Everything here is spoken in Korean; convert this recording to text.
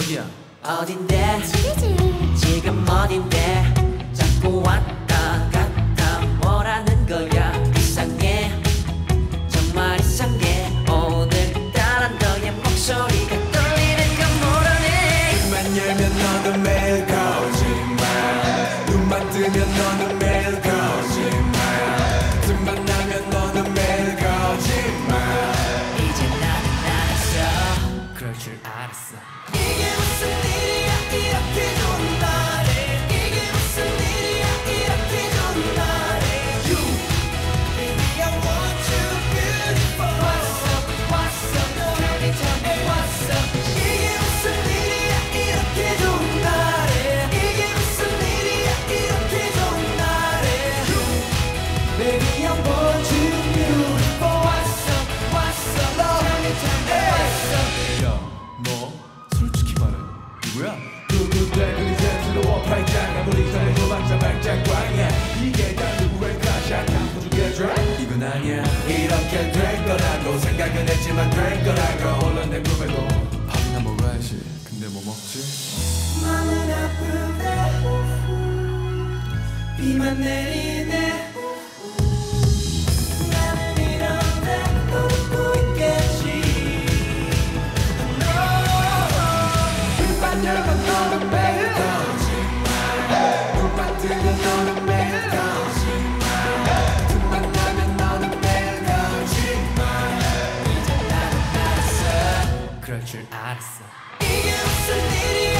어디야? 어딘데 지금 어딘데 자꾸 왔다 갔다 뭐라는 거야. 이상해 정말 이상해. 오늘따라 너의 목소리가 떨리는 건 모르네. 눈만 열면 너는 매일 거짓말, 눈만 뜨면 너는 매일 거짓말, 틈만 나면 너는 매일 거짓말. 이제 나는 알았어. 그럴 줄 알았어. 이게 무슨 일이야 이렇게 좋은 날에. 이게 무슨 일이야 이렇게 좋은 날에. You baby I want you beautiful. What's up what's up tell me what's up. 이게 무슨 일이야 이렇게 좋은 날에. 이게 무슨 일이야 이렇게 좋은 날에. You baby I want you beautiful. What's up what's up tell me what's up. 야, 너 솔직히 말해. 누구야? 누군데 그리 새스러워 팔짱 아무리 잘해도 막상 말짱광이야. 이게 다 누구의 가샷 한번 주겠죠? 이건 아니야. 이렇게 될 거라고 생각은 했지만 될 거라고. 물론 내 꿈에도 밥이나 먹어야지. 근데 뭐 먹지? 마음은 아픈데 비만 내리네. 나는 이런데 또 웃고 있겠지. 눈만 열면 너는 매일 거짓말, 눈만 뜨면 너는 매일 거짓말, 틈만 나면 너는 매일 거짓말. 이제 나는 알았어. 그럴 줄 알았어. 이게 무슨 일이야